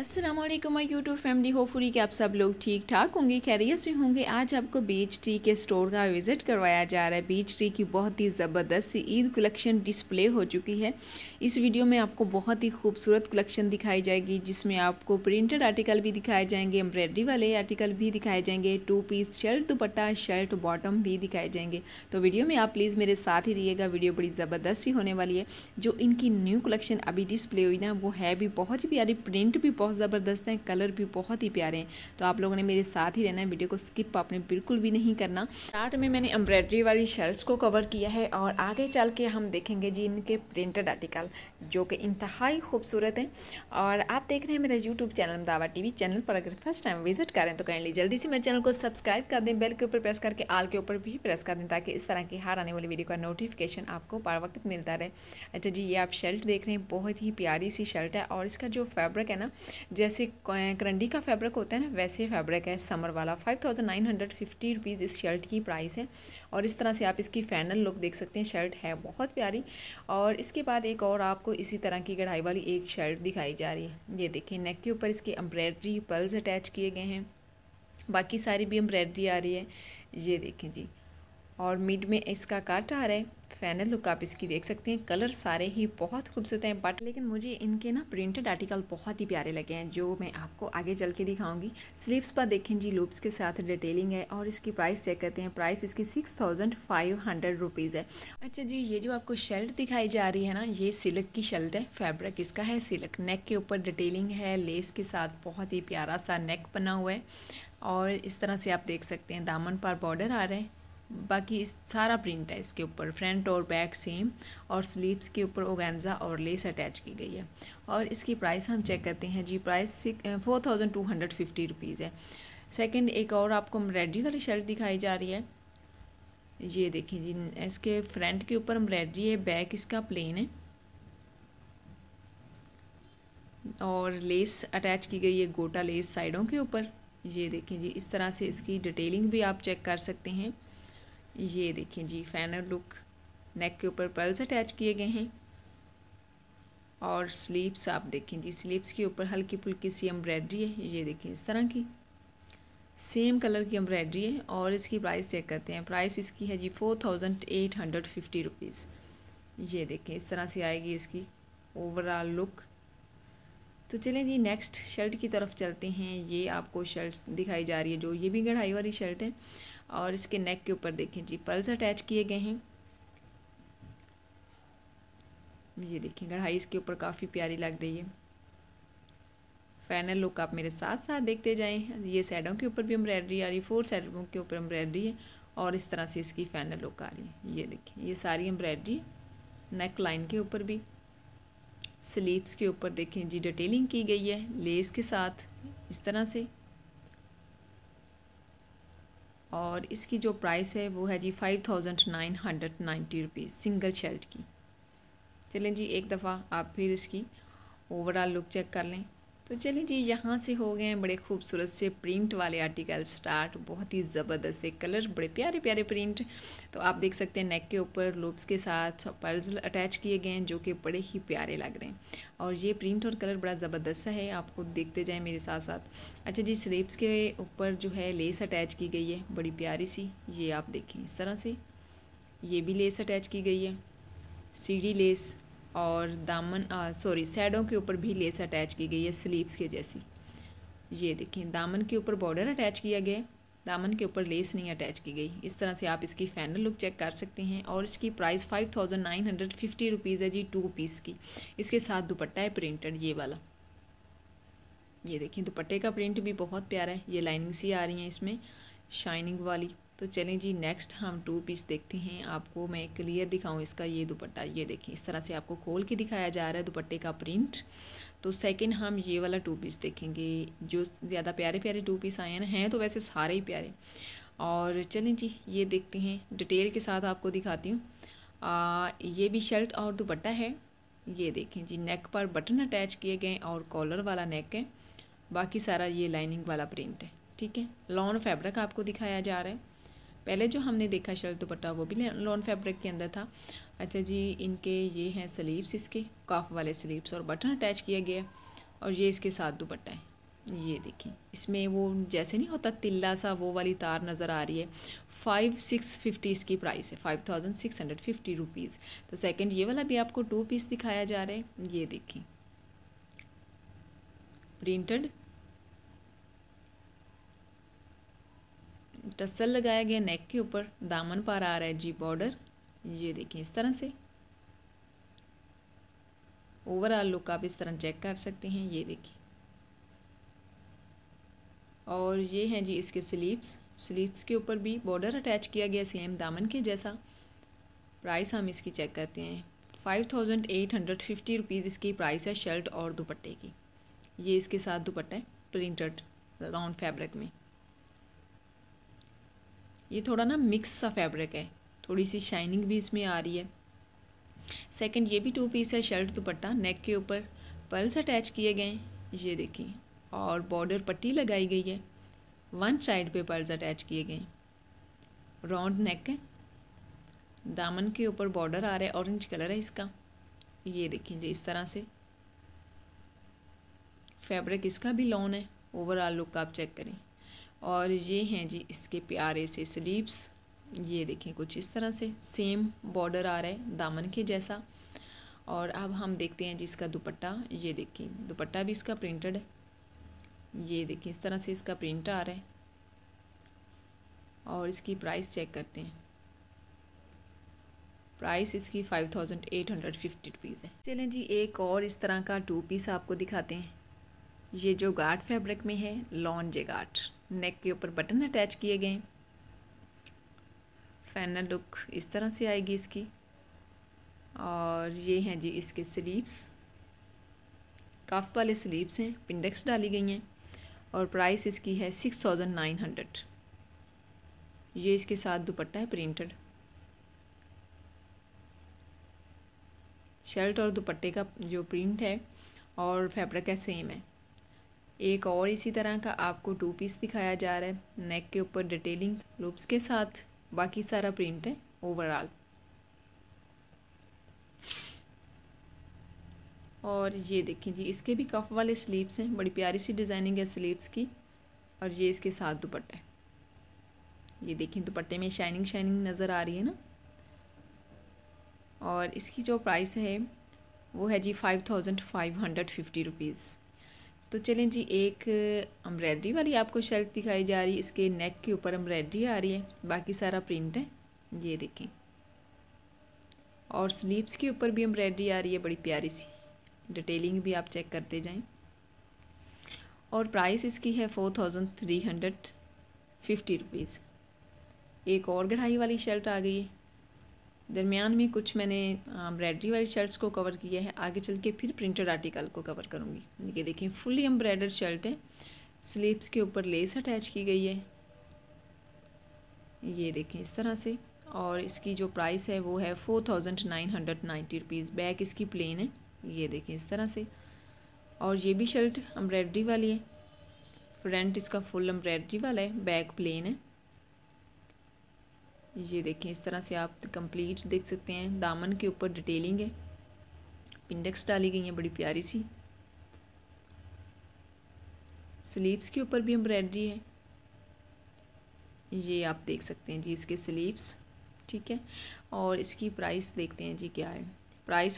अस्सलामुअलैकुम my YouTube family, hopefully कि आप सब लोग ठीक ठाक होंगे, खैरियत से होंगे। आज आपको बीच ट्री के स्टोर का विज़िट करवाया जा रहा है। बीच ट्री की बहुत ही ज़बरदस्त सी ईद कलेक्शन डिस्प्ले हो चुकी है। इस वीडियो में आपको बहुत ही खूबसूरत कलेक्शन दिखाई जाएगी, जिसमें आपको प्रिंटेड आर्टिकल भी दिखाए जाएंगे, एम्ब्रॉयडरी वाले आर्टिकल भी दिखाए जाएंगे, 2 piece shirt dupatta shirt bottom भी दिखाए जाएंगे। तो वीडियो में आप प्लीज़ मेरे साथ ही रहिएगा, वीडियो बड़ी ज़बरदस्त सी होने वाली है। जो इनकी न्यू कलेक्शन अभी डिस्प्ले हुई ना, वो है भी बहुत ही प्यारी, प्रिंट भी बहुत ज़बरदस्त है, कलर भी बहुत ही प्यारे हैं। तो आप लोगों ने मेरे साथ ही रहना है, वीडियो को स्किप आपने बिल्कुल भी नहीं करना। स्टार्ट में मैंने एम्ब्रॉयडरी वाली शर्ट्स को कवर किया है और आगे चल के हम देखेंगे जी इनके प्रिंटेड आर्टिकल, जो कि इंतहाई खूबसूरत हैं। और आप देख रहे हैं मेरा यूट्यूब चैनल दावा टीवी। चैनल पर अगर फर्स्ट टाइम विजिट करें तो काइंडली जल्दी से मेरे चैनल को सब्सक्राइब कर दें, बेल के ऊपर प्रेस करके आल के ऊपर भी प्रेस कर दें, ताकि इस तरह की हर आने वाली वीडियो का नोटिफिकेशन आपको बर वक्त मिलता रहे। अच्छा जी, ये आप शर्ट देख रहे हैं, बहुत ही प्यारी सी शर्ट है। और इसका जो फैब्रिक है ना, जैसे करंडी का फैब्रिक होता है ना, वैसे फैब्रिक है समर वाला। 5950 रुपीज़ इस शर्ट की प्राइस है। और इस तरह से आप इसकी फैनल लुक देख सकते हैं, शर्ट है बहुत प्यारी। और इसके बाद एक और आपको इसी तरह की कढ़ाई वाली एक शर्ट दिखाई जा रही है। ये देखिए, नेक के ऊपर इसके एम्ब्रॉयडरी पर्ल्स अटैच किए गए हैं, बाकी सारी भी एम्ब्रॉयडरी आ रही है। ये देखें जी, और मिड में इसका काट आ रहा है। फैनल लुक आप इसकी देख सकते हैं, कलर सारे ही बहुत खूबसूरत हैं। बट लेकिन मुझे इनके ना प्रिंटेड आर्टिकल बहुत ही प्यारे लगे हैं, जो मैं आपको आगे चल के दिखाऊंगी। स्लीव्स पर देखें जी, लूप्स के साथ डिटेलिंग है। और इसकी प्राइस चेक करते हैं, प्राइस इसकी 6500 रुपीज़ है। अच्छा जी, ये जो आपको शर्ट दिखाई जा रही है ना, ये सिल्क की शर्ट है, फैब्रिक इसका है सिल्क। नेक के ऊपर डिटेलिंग है, लेस के साथ बहुत ही प्यारा सा नेक बना हुआ है। और इस तरह से आप देख सकते हैं, दामन पर बॉर्डर आ रहे हैं। बाकी सारा प्रिंट है इसके ऊपर, फ्रंट और बैक सेम। और स्लीव्स के ऊपर ऑर्गेन्जा और लेस अटैच की गई है। और इसकी प्राइस हम चेक करते हैं जी, प्राइस 4250 रुपीज़ है। सेकंड एक और आपको एम्ब्रॉयडरी वाली शर्ट दिखाई जा रही है। ये देखिए जी, इसके फ्रंट के ऊपर एम्ब्रॉयडरी है, बैक इसका प्लेन है और लेस अटैच की गई है, गोटा लेस साइडों के ऊपर। ये देखें जी, इस तरह से इसकी डिटेलिंग भी आप चेक कर सकते हैं। ये देखें जी, फैनल लुक, नेक के ऊपर पर्ल्स अटैच किए गए हैं। और स्लीव्स आप देखें जी, स्लीव्स के ऊपर हल्की फुल्की सी एम्ब्रॉयडरी है। ये देखें, इस तरह की सेम कलर की एम्ब्रॉयडरी है। और इसकी प्राइस चेक करते हैं, प्राइस इसकी है जी 4850 रुपीज़। ये देखें, इस तरह से आएगी इसकी ओवरऑल लुक। तो चलें जी, नेक्स्ट शर्ट की तरफ चलते हैं। ये आपको शर्ट दिखाई जा रही है, जो ये भी कढ़ाई वाली शर्ट है। और इसके नेक के ऊपर देखें जी, पर्ल्स अटैच किए गए हैं। ये देखिए, कढ़ाई इसके ऊपर काफ़ी प्यारी लग रही है। फैनल लुक आप मेरे साथ साथ देखते जाएं। ये साइडों के ऊपर भी एम्ब्रॉयडरी आ रही है, 4 साइडों के ऊपर एम्ब्रॉयडरी है। और इस तरह से इसकी फैनल लुक आ रही है। ये देखिए, ये सारी एम्ब्रॉयडरी नेक लाइन के ऊपर भी। स्लीव्स के ऊपर देखें जी, डिटेलिंग की गई है लेस के साथ, इस तरह से। और इसकी जो प्राइस है वो है जी 5990 रुपीज़ सिंगल शर्ट की। चलें जी, एक दफ़ा आप फिर इसकी ओवरऑल लुक चेक कर लें। तो चलें जी, यहाँ से हो गए हैं बड़े खूबसूरत से प्रिंट वाले आर्टिकल स्टार्ट। बहुत ही ज़बरदस्त से कलर, बड़े प्यारे प्यारे प्रिंट। तो आप देख सकते हैं, नेक के ऊपर लूप्स के साथ पर्ल्स अटैच किए गए हैं, जो कि बड़े ही प्यारे लग रहे हैं। और ये प्रिंट और कलर बड़ा ज़बरदस्त है, आपको देखते जाएं मेरे साथ साथ। अच्छा जी, स्लीव्स के ऊपर जो है लेस अटैच की गई है, बड़ी प्यारी सी। ये आप देखें, इस तरह से ये भी लेस अटैच की गई है, सीढ़ी लेस। और दामन साइडों के ऊपर भी लेस अटैच की गई है स्लीव्स के जैसी। ये देखें, दामन के ऊपर बॉर्डर अटैच किया गया है, दामन के ऊपर लेस नहीं अटैच की गई। इस तरह से आप इसकी फैनल लुक चेक कर सकते हैं। और इसकी प्राइस 5950 रुपीज़ है जी, 2 पीस की। इसके साथ दुपट्टा है प्रिंटेड, ये वाला। ये देखें, दुपट्टे का प्रिंट भी बहुत प्यारा है, ये लाइनिंग सी आ रही है इसमें, शाइनिंग वाली। तो चलें जी, नेक्स्ट हम 2 पीस देखते हैं। आपको मैं क्लियर दिखाऊं इसका ये दुपट्टा। ये देखें, इस तरह से आपको खोल के दिखाया जा रहा है दुपट्टे का प्रिंट। तो सेकंड हम ये वाला 2 पीस देखेंगे। जो ज़्यादा प्यारे प्यारे 2 पीस आए हैं तो वैसे सारे ही प्यारे। और चलें जी, ये देखते हैं, डिटेल के साथ आपको दिखाती हूँ। ये भी शर्ट और दुपट्टा है। ये देखें जी, नेक पर बटन अटैच किए गए और कॉलर वाला नेक है। बाकी सारा ये लाइनिंग वाला प्रिंट है, ठीक है। लॉन फैब्रिक आपको दिखाया जा रहा है। पहले जो हमने देखा शर्ट दुपट्टा, वो भी लॉन फैब्रिक के अंदर था। अच्छा जी, इनके ये हैं स्लीव्स, इसके काफ वाले स्लीव्स और बटन अटैच किया गया। और ये इसके साथ दुपट्टा है। ये देखिए, इसमें वो जैसे नहीं होता तिल्ला सा, वो वाली तार नज़र आ रही है। 5650 इसकी प्राइस है, 5650 रुपीज़। तो सेकंड ये वाला भी आपको 2 पीस दिखाया जा रहा है। ये देखिए, प्रिंटेड टसल लगाया गया नेक के ऊपर, दामन पर आ रहा है जी बॉर्डर। ये देखिए इस तरह से ओवरऑल लुक आप इस तरह चेक कर सकते हैं। ये देखिए, और ये हैं जी इसके स्लीव्स के ऊपर भी बॉर्डर अटैच किया गया सेम दामन के जैसा। प्राइस हम इसकी चेक करते हैं, 5850 रुपीज़ इसकी प्राइस है शर्ट और दुपट्टे की। ये इसके साथ दुपट्टा है प्रिंटेड लॉन फैब्रिक में। ये थोड़ा ना मिक्स सा फैब्रिक है, थोड़ी सी शाइनिंग भी इसमें आ रही है। सेकंड ये भी 2 पीस है शर्ट दुपट्टा, नेक के ऊपर पर्ल्स अटैच किए गए हैं। ये देखिए, और बॉर्डर पट्टी लगाई गई है, वन साइड पे पर्ल्स अटैच किए गए हैं। राउंड नेक है, दामन के ऊपर बॉर्डर आ रहा है, ऑरेंज कलर है इसका। ये देखिए जी इस तरह से फैब्रिक इसका भी लॉन है। ओवरऑल लुक आप चेक करें। और ये हैं जी इसके प्यारे से स्लीव्स। ये देखें कुछ इस तरह से सेम बॉर्डर आ रहा है दामन के जैसा। और अब हम देखते हैं जी इसका दुपट्टा। ये देखिए दुपट्टा भी इसका प्रिंटेड है। ये देखिए इस तरह से इसका प्रिंट आ रहा है। और इसकी प्राइस चेक करते हैं, प्राइस इसकी 5850 रुपीज़ है। चलें जी एक और इस तरह का 2 पीस आपको दिखाते हैं। ये जो गार्ड फैब्रिक में है, लॉन जेगार्ड, नेक के ऊपर बटन अटैच किए गए। फाइनल लुक इस तरह से आएगी इसकी। और ये हैं जी इसके स्लीव्स, कफ वाले स्लीव्स हैं, पिंडेक्स डाली गई हैं। और प्राइस इसकी है 6900। ये इसके साथ दुपट्टा है प्रिंटेड। शर्ट और दुपट्टे का जो प्रिंट है और फैब्रिक है सेम है। एक और इसी तरह का आपको 2 पीस दिखाया जा रहा है, नेक के ऊपर डिटेलिंग लूप्स के साथ, बाकी सारा प्रिंट है ओवरऑल। और ये देखिए जी इसके भी कफ वाले स्लीव्स हैं, बड़ी प्यारी सी डिज़ाइनिंग है स्लीव्स की। और ये इसके साथ दुपट्टा है। ये देखिए दुपट्टे में शाइनिंग नज़र आ रही है ना। और इसकी जो प्राइस है वो है जी 5550 रुपीज़। तो चलें जी एक एम्ब्रॉयडरी वाली आपको शर्ट दिखाई जा रही है। इसके नेक के ऊपर एम्ब्रॉयडरी आ रही है, बाकी सारा प्रिंट है। ये देखें, और स्लीव्स के ऊपर भी एम्ब्रॉयडरी आ रही है, बड़ी प्यारी सी डिटेलिंग भी आप चेक करते जाएं। और प्राइस इसकी है 4350 रुपीज़। एक और कढ़ाई वाली शर्ट आ गई है। दरमियान में कुछ मैंने एम्ब्रॉयडरी वाली शर्ट्स को कवर किया है, आगे चल के फिर प्रिंटेड आर्टिकल को कवर करूँगी। ये देखिए फुली एम्ब्रॉयडर्ड शर्ट है, स्लीव्स के ऊपर लेस अटैच की गई है। ये देखें इस तरह से। और इसकी जो प्राइस है वो है 4990 रुपीज़। बैक इसकी प्लेन है, ये देखें इस तरह से। और ये भी शर्ट एम्ब्रॉयडरी वाली है, फ्रंट इसका फुल एम्ब्रॉयडरी वाला है, बैक प्लेन है। ये देखें इस तरह से आप कंप्लीट देख सकते हैं। दामन के ऊपर डिटेलिंग है, पिंडेक्स डाली गई है बड़ी प्यारी सी। स्लीव्स के ऊपर भी एम्ब्रॉयडरी है, ये आप देख सकते हैं जी इसके स्लीव्स, ठीक है। और इसकी प्राइस देखते हैं जी क्या है। प्राइस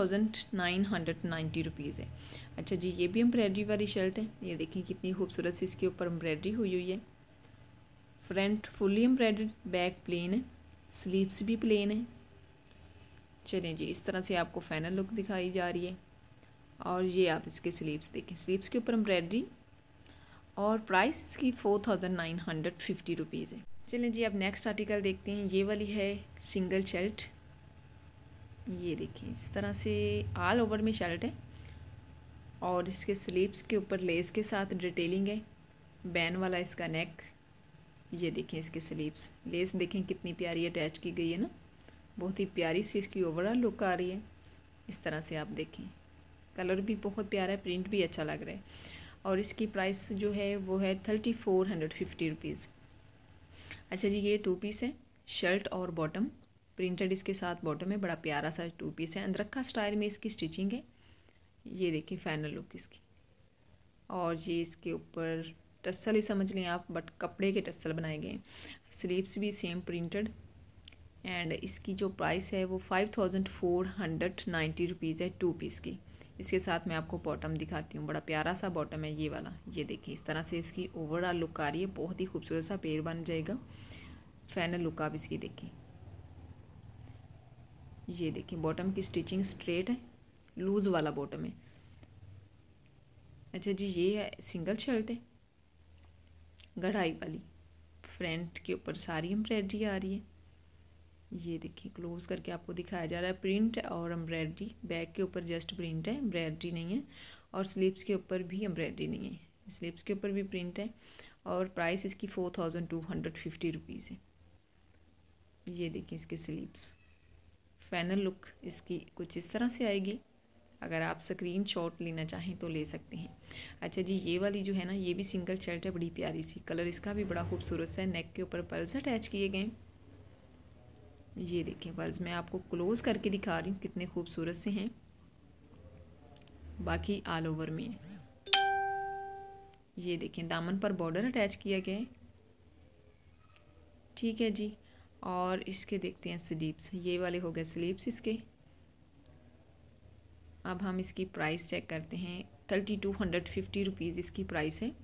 4990 रुपीज़ है। अच्छा जी ये भी एम्ब्रॉयडरी वाली शर्ट है। ये देखिए कितनी खूबसूरत सी इसके ऊपर एम्ब्रॉयडरी हुई है। Front fully embroidered, back plain है, स्लीव्स भी प्लेन है। चलें जी इस तरह से आपको फाइनल लुक दिखाई जा रही है। और ये आप इसके स्लीव्स देखें, स्लीव्स के ऊपर एम्ब्रॉयडरी। और प्राइस इसकी 4950 रुपीज़ है। चलें जी अब नेक्स्ट आर्टिकल देखते हैं। ये वाली है सिंगल शर्ट। ये देखिए इस तरह से ऑल ओवर में शर्ट है। और इसके स्लीव्स के ऊपर लेस के साथ डिटेलिंग है, बैन वाला इसका नेक। ये देखें इसके स्लीव्स, लेस देखें कितनी प्यारी अटैच की गई है ना, बहुत ही प्यारी सी इसकी ओवरऑल लुक आ रही है। इस तरह से आप देखें, कलर भी बहुत प्यारा है, प्रिंट भी अच्छा लग रहा है। और इसकी प्राइस जो है वो है 3450 रुपीज़। अच्छा जी ये 2 पीस है, शर्ट और बॉटम प्रिंटेड इसके साथ बॉटम है, बड़ा प्यारा सा 2 पीस है। अंदरखा स्टाइल में इसकी स्टिचिंग है। ये देखिए फाइनल लुक इसकी, और ये इसके ऊपर टस्सल ही समझ लें आप, बट कपड़े के टस्सल बनाए गए हैं। स्लीव्स भी सेम प्रिंटेड, एंड इसकी जो प्राइस है वो 5490 रुपीज़ है 2 पीस की। इसके साथ मैं आपको बॉटम दिखाती हूँ, बड़ा प्यारा सा बॉटम है ये वाला। ये देखिए इस तरह से इसकी ओवरऑल लुक आ रही है, बहुत ही खूबसूरत सा पेड़ बन जाएगा। फाइनल लुक आप इसकी देखिए। ये देखिए बॉटम की स्टिचिंग स्ट्रेट है, लूज वाला बॉटम है। अच्छा जी, ये है सिंगल शर्ट है कढ़ाई वाली, फ्रंट के ऊपर सारी एम्ब्रॉयडरी आ रही है। ये देखिए क्लोज करके आपको दिखाया जा रहा है, प्रिंट और एम्ब्रॉयडरी। बैक के ऊपर जस्ट प्रिंट है, एम्ब्रॉयडरी नहीं है। और स्लीव्स के ऊपर भी एम्ब्रॉयडरी नहीं है, स्लीव्स के ऊपर भी प्रिंट है। और प्राइस इसकी 4250 रुपीज़ है। ये देखिए इसके स्लीव्स। फाइनल लुक इसकी कुछ इस तरह से आएगी। अगर आप स्क्रीनशॉट लेना चाहें तो ले सकते हैं। अच्छा जी, ये वाली जो है ना, ये भी सिंगल शर्ट है, बड़ी प्यारी सी। कलर इसका भी बड़ा खूबसूरत सा है। नेक के ऊपर पर्ल्स अटैच किए गए। ये देखिए पर्ल्स मैं आपको क्लोज करके दिखा रही हूँ कितने खूबसूरत से हैं। बाकी ऑल ओवर में है। ये देखिए दामन पर बॉर्डर अटैच किया गया है। ठीक है जी, और इसके देखते हैं स्लीव्स। ये वाले हो गए स्लीव्स इसके। अब हम इसकी प्राइस चेक करते हैं। 3250 रुपीज़ इसकी प्राइस है।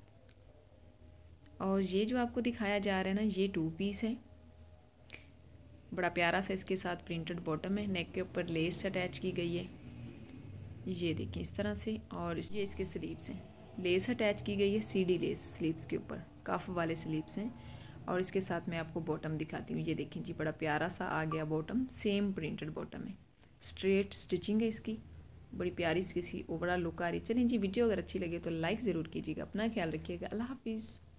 और ये जो आपको दिखाया जा रहा है ना, ये 2 पीस है। बड़ा प्यारा सा इसके साथ प्रिंटेड बॉटम है। नेक के ऊपर लेस अटैच की गई है, ये देखिए इस तरह से। और ये इसके स्लीव्स हैं, लेस अटैच की गई है, सीडी लेस स्लीव्स के ऊपर, कफ वाले स्लीव्स हैं। और इसके साथ मैं आपको बॉटम दिखाती हूँ। ये देखिए जी बड़ा प्यारा सा आ गया बॉटम, सेम प्रिंटेड बॉटम है, स्ट्रेट स्टिचिंग है इसकी। बड़ी प्यारी सी ओवरऑल लुक आ रही है। चलिए जी, वीडियो अगर अच्छी लगे तो लाइक ज़रूर कीजिएगा। अपना ख्याल रखिएगा। अल्लाह हाफिज़।